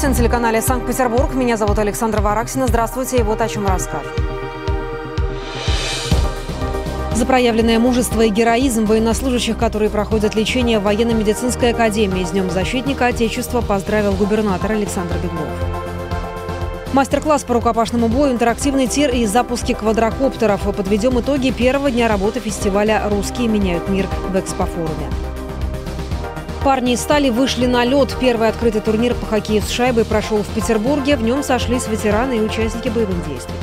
Новости на телеканале Санкт-Петербург. Меня зовут Александра Вараксина. Здравствуйте. И вот о чем расскажу. За проявленное мужество и героизм военнослужащих, которые проходят лечение в военно-медицинской академии, с Днем защитника Отечества поздравил губернатор Александр Беглов. Мастер-класс по рукопашному бою, интерактивный тир и запуски квадрокоптеров. Подведем итоги первого дня работы фестиваля «Русские меняют мир» в экспофоруме. Парни из «Стали» вышли на лед. Первый открытый турнир по хоккею с шайбой прошел в Петербурге. В нем сошлись ветераны и участники боевых действий.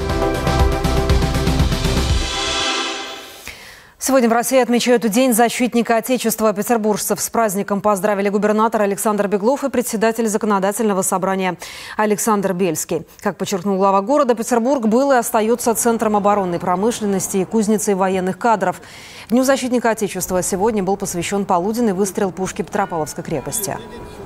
Сегодня в России отмечают День защитника Отечества. Петербуржцев с праздником поздравили губернатор Александр Беглов и председатель законодательного собрания Александр Бельский. Как подчеркнул глава города, Петербург был и остается центром оборонной промышленности и кузницей военных кадров. Дню защитника Отечества сегодня был посвящен полуденный выстрел пушки Петропавловской крепости.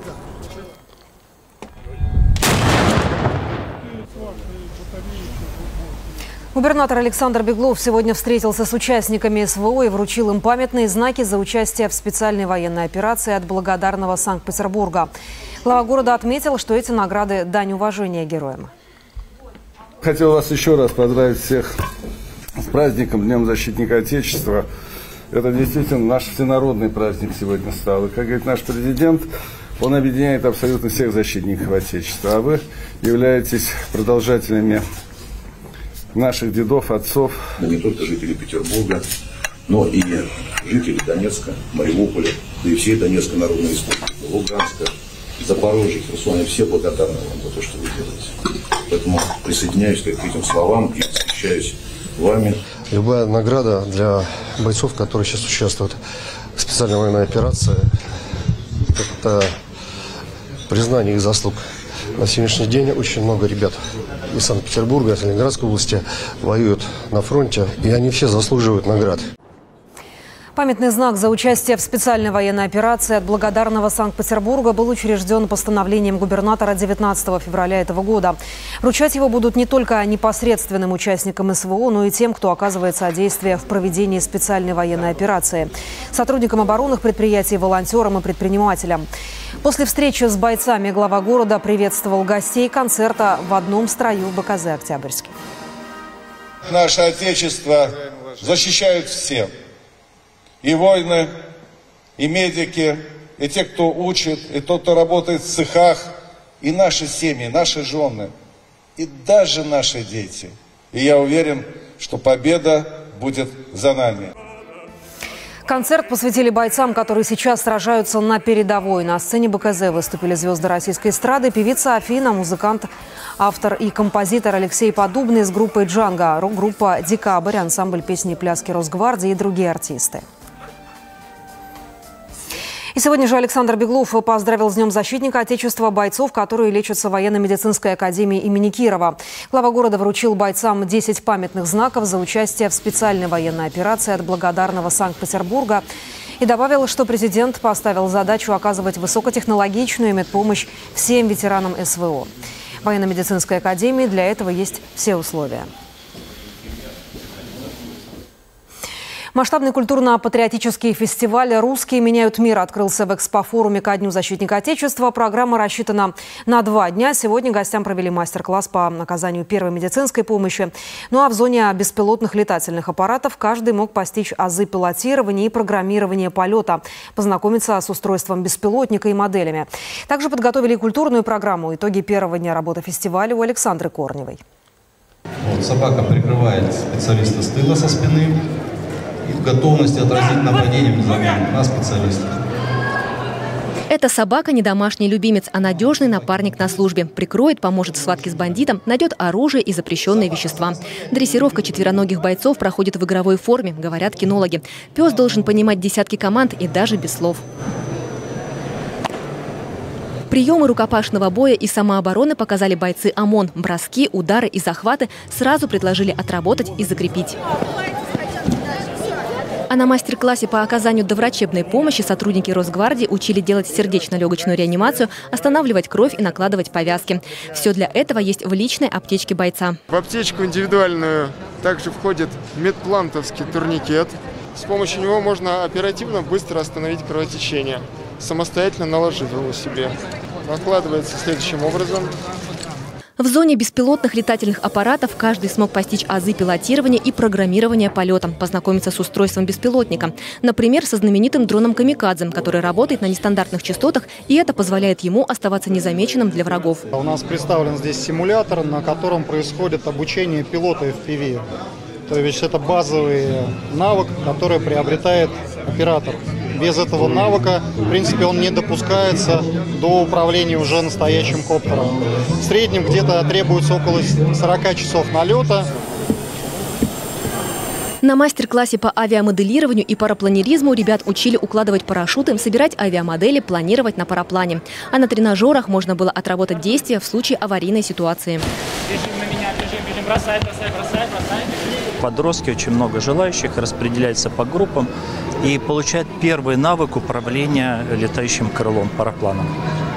Губернатор Александр Беглов сегодня встретился с участниками СВО и вручил им памятные знаки за участие в специальной военной операции от благодарного Санкт-Петербурга. Глава города отметил, что эти награды – дань уважения героям. Хотел вас еще раз поздравить всех с праздником, Днем защитника Отечества. Это действительно наш всенародный праздник сегодня стал. И, как говорит наш президент, он объединяет абсолютно всех защитников Отечества. А вы являетесь продолжателями наших дедов, отцов. Не только жители Петербурга, но и жители Донецка, Мариуполя, да и всей Донецкой Народной Республики, Луганска, Запорожья, Херсона. Все благодарны вам за то, что вы делаете. Поэтому присоединяюсь к этим словам и восхищаюсь вами. Любая награда для бойцов, которые сейчас участвуют в специальной военной операции, это признание их заслуг. На сегодняшний день очень много ребят из Санкт-Петербурга, из Ленинградской области воюют на фронте, и они все заслуживают наград. Памятный знак за участие в специальной военной операции от благодарного Санкт-Петербурга был учрежден постановлением губернатора 19 февраля этого года. Вручать его будут не только непосредственным участникам СВО, но и тем, кто оказывает содействие в проведении специальной военной операции. Сотрудникам оборонных предприятий, волонтерам и предпринимателям. После встречи с бойцами глава города приветствовал гостей концерта в одном строю БКЗ «Октябрьский». Наше Отечество защищают все. И воины, и медики, и те, кто учит, и тот, кто работает в цехах, и наши семьи, наши жены, и даже наши дети. И я уверен, что победа будет за нами. Концерт посвятили бойцам, которые сейчас сражаются на передовой. На сцене БКЗ выступили звезды российской эстрады, певица Афина, музыкант, автор и композитор Алексей Подубный с группой «Джанго», рок-группа «Декабрь», ансамбль песни и пляски Росгвардии и другие артисты. И сегодня же Александр Беглов поздравил с Днем защитника Отечества бойцов, которые лечатся в военно-медицинской академии имени Кирова. Глава города вручил бойцам 10 памятных знаков за участие в специальной военной операции от благодарного Санкт-Петербурга. И добавил, что президент поставил задачу оказывать высокотехнологичную медпомощь всем ветеранам СВО. В военно-медицинской академии для этого есть все условия. Масштабный культурно-патриотический фестиваль «Русские меняют мир» открылся в экспофоруме ко Дню защитника Отечества. Программа рассчитана на 2 дня. Сегодня гостям провели мастер-класс по оказанию первой медицинской помощи. Ну а в зоне беспилотных летательных аппаратов каждый мог постичь азы пилотирования и программирования полета, познакомиться с устройством беспилотника и моделями. Также подготовили культурную программу. Итоги первого дня работы фестиваля у Александры Корневой. Вот, собака прикрывает специалиста с тыла, со спины. И в готовности отразить нападение внезапно на специалиста. Эта собака не домашний любимец, а надежный напарник на службе. Прикроет, поможет в схватке с бандитом, найдет оружие и запрещенные вещества. Дрессировка четвероногих бойцов проходит в игровой форме, говорят кинологи. Пес должен понимать десятки команд и даже без слов. Приемы рукопашного боя и самообороны показали бойцы ОМОН. Броски, удары и захваты сразу предложили отработать и закрепить. А на мастер-классе по оказанию доврачебной помощи сотрудники Росгвардии учили делать сердечно-легочную реанимацию, останавливать кровь и накладывать повязки. Все для этого есть в личной аптечке бойца. В аптечку индивидуальную также входит медплантовский турникет. С помощью него можно оперативно, быстро остановить кровотечение, самостоятельно наложить его себе. Откладывается следующим образом. В зоне беспилотных летательных аппаратов каждый смог постичь азы пилотирования и программирования полета, познакомиться с устройством беспилотника. Например, со знаменитым дроном «Камикадзе», который работает на нестандартных частотах, и это позволяет ему оставаться незамеченным для врагов. У нас представлен здесь симулятор, на котором происходит обучение пилота FPV. То есть это базовый навык, который приобретает оператор. Без этого навыка, в принципе, он не допускается до управления уже настоящим коптером. В среднем где-то требуется около 40 часов налета. На мастер-классе по авиамоделированию и парапланеризму ребят учили укладывать парашюты, собирать авиамодели, планировать на параплане. А на тренажерах можно было отработать действия в случае аварийной ситуации. Бежим на меня, бежим, бросай, бросай, бросай, бросай. Подростки, очень много желающих, распределяются по группам и получают первый навык управления летающим крылом, парапланом.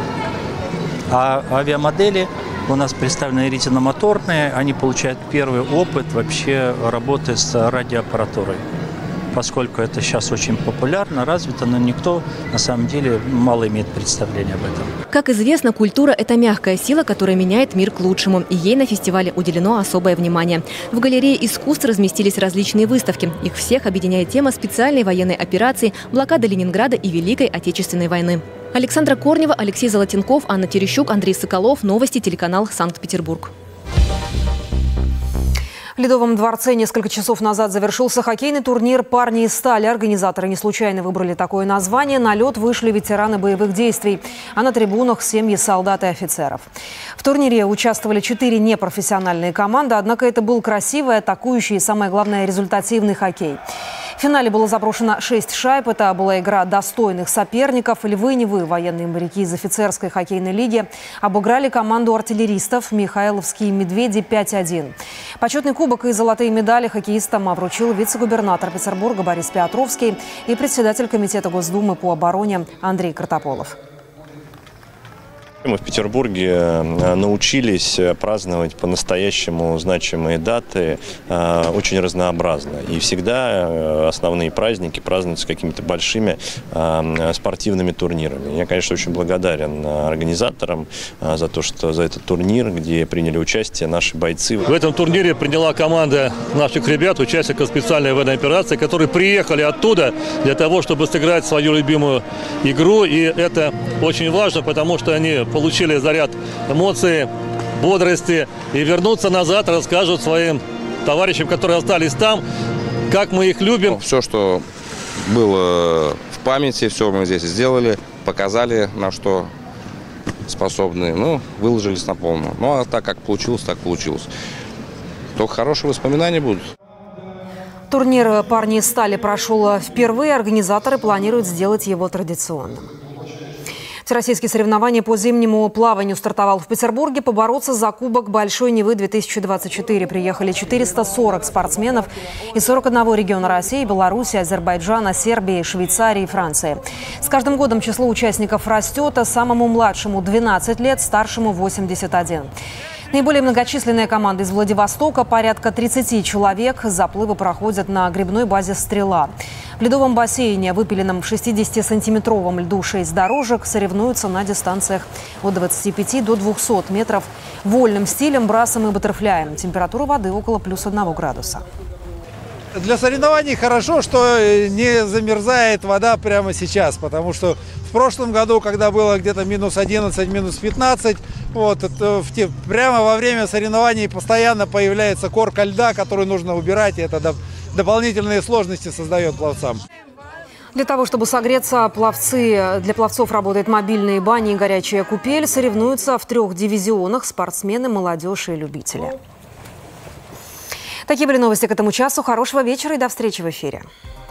А авиамодели у нас представлены ретиномоторные, они получают первый опыт вообще работы с радиоаппаратурой. Поскольку это сейчас очень популярно, развито, но никто на самом деле мало имеет представления об этом. Как известно, культура – это мягкая сила, которая меняет мир к лучшему. И ей на фестивале уделено особое внимание. В галерее искусств разместились различные выставки. Их всех объединяет тема специальной военной операции, блокады Ленинграда и Великой Отечественной войны. Александра Корнева, Алексей Золотенков, Анна Терещук, Андрей Соколов. Новости, телеканал Санкт-Петербург. В Ледовом дворце несколько часов назад завершился хоккейный турнир «Парни из стали». Организаторы не случайно выбрали такое название. На лед вышли ветераны боевых действий, а на трибунах семьи солдат и офицеров. В турнире участвовали 4 непрофессиональные команды, однако это был красивый, атакующий и, самое главное, результативный хоккей. В финале было заброшено 6 шайб. Это была игра достойных соперников. Львы-Невы, военные моряки из офицерской хоккейной лиги, обыграли команду артиллеристов Михайловские медведи 5-1. Почетный кубок и золотые медали хоккеистам вручил вице-губернатор Петербурга Борис Петровский и председатель комитета Госдумы по обороне Андрей Картополов. Мы в Петербурге научились праздновать по-настоящему значимые даты очень разнообразно. И всегда основные праздники празднуются какими-то большими спортивными турнирами. Я, конечно, очень благодарен организаторам за то, что за этот турнир, где приняли участие наши бойцы. В этом турнире приняла команда наших ребят, участников специальной военной операции, которые приехали оттуда для того, чтобы сыграть свою любимую игру. И это очень важно, потому что они получили заряд эмоций, бодрости и вернуться назад, расскажут своим товарищам, которые остались там, как мы их любим. Все, что было в памяти, все мы здесь сделали, показали, на что способны, выложились на полную. Ну, а так как получилось, так получилось. Только хорошие воспоминания будут. Турнир «Парни из стали» прошел впервые. Организаторы планируют сделать его традиционным. Всероссийские соревнования по зимнему плаванию стартовал в Петербурге. Побороться за Кубок Большой Невы-2024 приехали 440 спортсменов из 41 региона России, Беларуси, Азербайджана, Сербии, Швейцарии и Франции. С каждым годом число участников растет, а самому младшему 12 лет, старшему 81. Наиболее многочисленная команда из Владивостока, порядка 30 человек. Заплывы проходят на гребной базе «Стрела». В ледовом бассейне, выпиленном в 60-сантиметровом льду 6 дорожек, соревнуются на дистанциях от 25 до 200 метров вольным стилем, брасом и баттерфляем. Температура воды около +1 градуса. Для соревнований хорошо, что не замерзает вода прямо сейчас, потому что в прошлом году, когда было где-то -11, -15, прямо во время соревнований постоянно появляется корка льда, которую нужно убирать, и это дополнительные сложности создает пловцам. Для того, чтобы согреться, для пловцов работают мобильные бани и горячая купель. Соревнуются в 3 дивизионах спортсмены, молодежь и любители. Такие были новости к этому часу. Хорошего вечера и до встречи в эфире.